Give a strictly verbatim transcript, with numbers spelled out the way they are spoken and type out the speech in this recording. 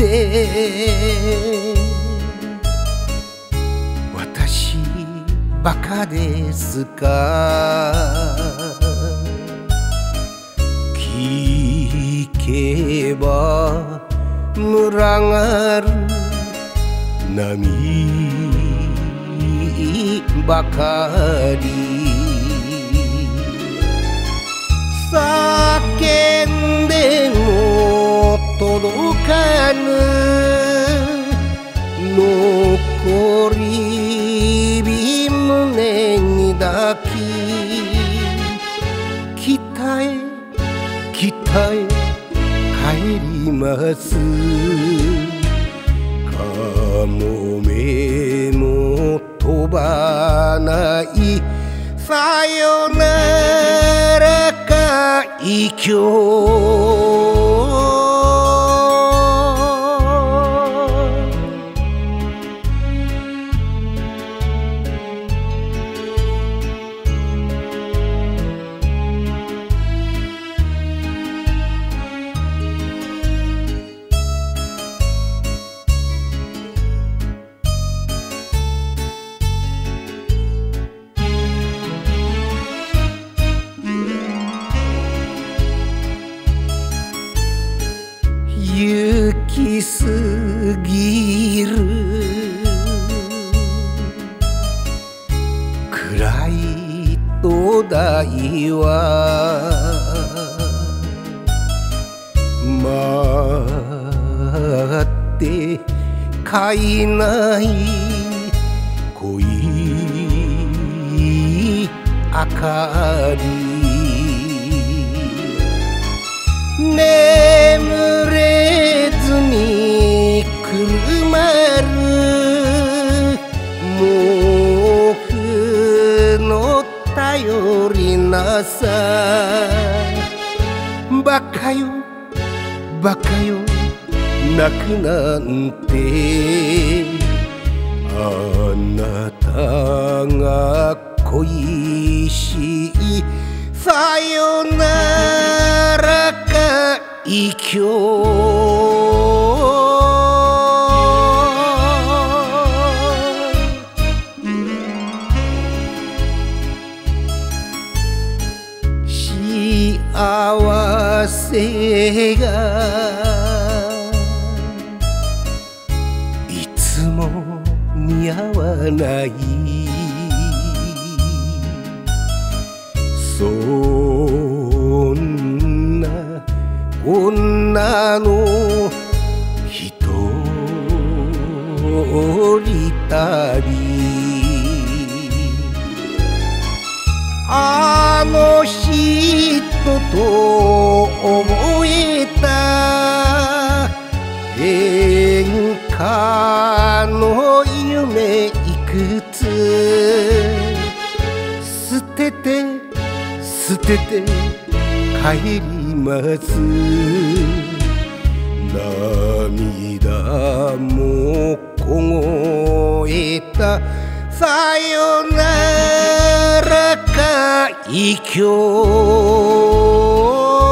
て私バカですか聞けば群がる波ばかり叫んでも届かぬ残り火胸に抱き北へ北へ帰りますかもめも飛ばないさよなら海峡行き過ぎる暗い灯台は待ってかいない濃い明かり眠れずにくるまる毛布の頼りなさバカよバカよ泣くなんてあなたが恋しいさよなら海峡幸せがいつも似合わないそんな女の一人旅あの人と覚えた演歌の夢いくつ捨てて捨てて帰ります涙も凍えたさよなら海峡